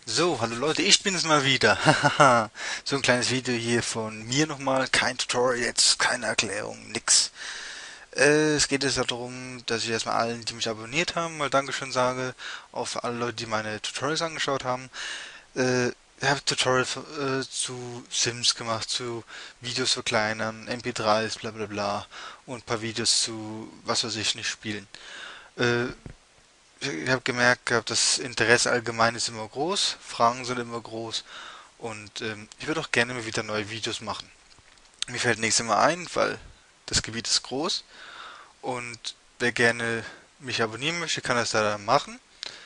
So, hallo Leute, ich bin es mal wieder. Hahaha. So ein kleines Video hier von mir nochmal. Kein Tutorial jetzt, keine Erklärung, nix. Es geht jetzt darum, dass ich erstmal allen, die mich abonniert haben, mal Dankeschön sage. Auch für alle Leute, die meine Tutorials angeschaut haben. Ich habe Tutorials zu Sims gemacht, zu Videos verkleinern, MP3s, bla bla bla. Und ein paar Videos zu, was weiß ich, nicht spielen. Äh, Ich habe gemerkt gehabt, das Interesse allgemein ist immer groß, Fragen sind immer groß und ich würde auch gerne mal wieder neue Videos machen. Mir fällt nichts immer ein, weil das Gebiet ist groß und wer gerne mich abonnieren möchte, kann das da dann machen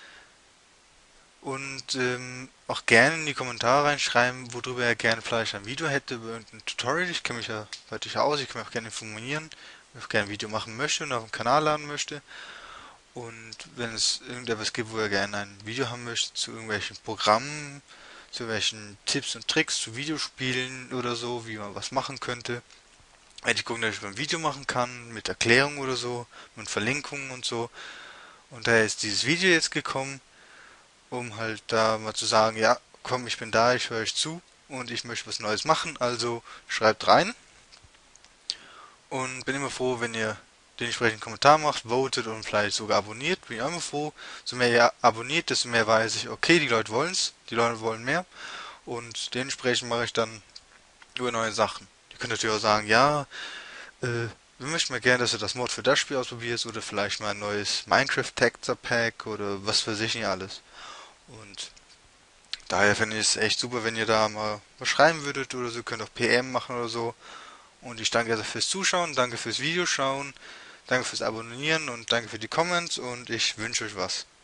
und auch gerne in die Kommentare reinschreiben, worüber er gerne vielleicht ein Video hätte, über irgendein Tutorial. Ich kenne mich ja weit aus, ich kann mich auch gerne informieren, wenn ich auch gerne ein Video machen möchte und auf den Kanal laden möchte. Und wenn es irgendetwas gibt, wo er gerne ein Video haben möchte zu irgendwelchen Programmen, zu welchen Tipps und Tricks zu Videospielen oder so, wie man was machen könnte, werde ich gucken, dass ich ein Video machen kann, mit Erklärung oder so, mit Verlinkungen und so. Und daher ist dieses Video jetzt gekommen, um halt da mal zu sagen, ja, komm, ich bin da, ich höre euch zu und ich möchte was Neues machen, also schreibt rein. Und bin immer froh, wenn ihr den entsprechenden Kommentar macht, votet und vielleicht sogar abonniert. Bin ich immer froh. So mehr ihr abonniert, desto mehr weiß ich, okay, die Leute wollen's, die Leute wollen mehr. Und dementsprechend mache ich dann über neue Sachen. Ihr könnt natürlich auch sagen, ja, wir möchten mal gerne, dass du das Mod für das Spiel ausprobierst oder vielleicht mal ein neues Minecraft Texture Pack oder was weiß ich nicht alles. Und daher finde ich es echt super, wenn ihr da mal was schreiben würdet oder so, ihr könnt auch PM machen oder so. Und ich danke also fürs Zuschauen, danke fürs Videoschauen, danke fürs Abonnieren und danke für die Comments und ich wünsche euch was.